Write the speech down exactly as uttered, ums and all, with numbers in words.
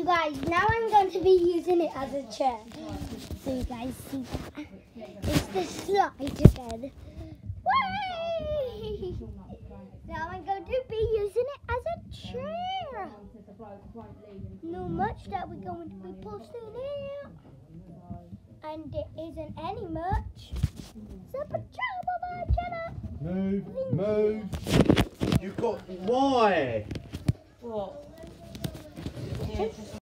You guys, now I'm going to be using it as a chair. So you guys see that? It's the slide again. Whee! Now I'm going to be using it as a chair. No much that we're going to be posting here. And it isn't any much. It's a pajama channel. Move, move. You've got, why? What?